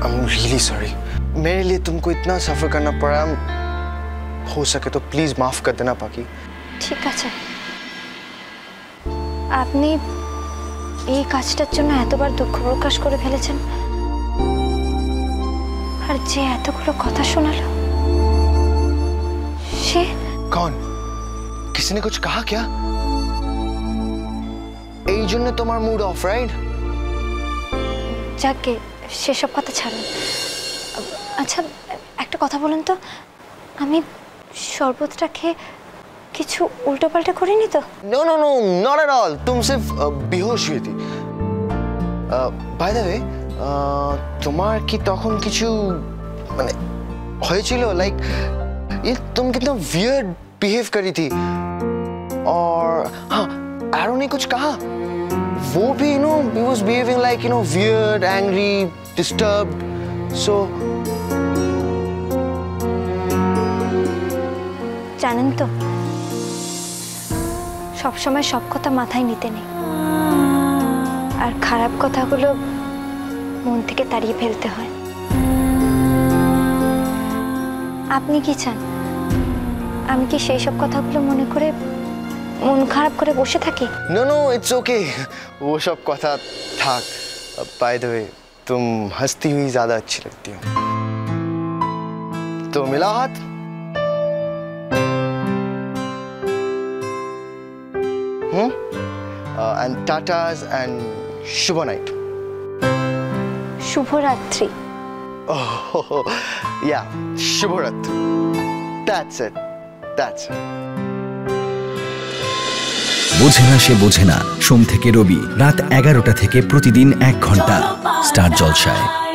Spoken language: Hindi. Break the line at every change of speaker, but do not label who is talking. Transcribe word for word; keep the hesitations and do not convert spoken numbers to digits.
I'm really sorry. मेरे लिए तुमको इतना सफर करना पड़ा, हो सके तो प्लीज माफ कर देना पाकी।
ঠিক আছে, আপনি এই কাজটার জন্য এতবার দুঃখ প্রকাশ করে ফেলেছেন, আর যে এতগুলো কথা শোনালো সে
कौन? किसी ने कुछ कहा क्या? এই জন্য তোমার মুড অফ, রাইট?
যাকে সেসব কথা ছাড়ুন। আচ্ছা একটা কথা বলুন তো, আমি শরবতটা খেয়ে কিছু উল্টোপাল্টা করিনি তো?
No no no not at all, तुम सिर्फ बेहोश हुई थी। बाय द वे তোমার কি তখন কিছু মানে হয়েছিল, লাইক ये तुम कितना वियर्ड बिहेव करी थी, और हाँ एरो ने कुछ कहा, वो भी you know he was behaving like you know weird, angry, disturbed, so
জানেন তো সব সময় সব কথা মাথায় নিতে নেই, আর খারাপ কথাগুলো মন থেকে তাড়িয়ে ফেলতে হয়। আপনি কি চান আমি কি সেই সব কথাগুলো মনে করে মন খারাপ করে বসে থাকি?
नो नो इट्स ओके, वो सब কথা থাক। बाय द वे तुम हंसती हुई ज्यादा अच्छी लगती हो, तो मिला हाथ। हम्म एंड टाटास एंड शुभ नाइट।
শুভ রাত্রি।
Oh, yeah, শুভরাত্রি। That's it. That's it.
বোঝে না সে বোঝে না, সোম থেকে রবি রাত এগারোটা থেকে প্রতিদিন এক ঘন্টা স্টার জলসায়।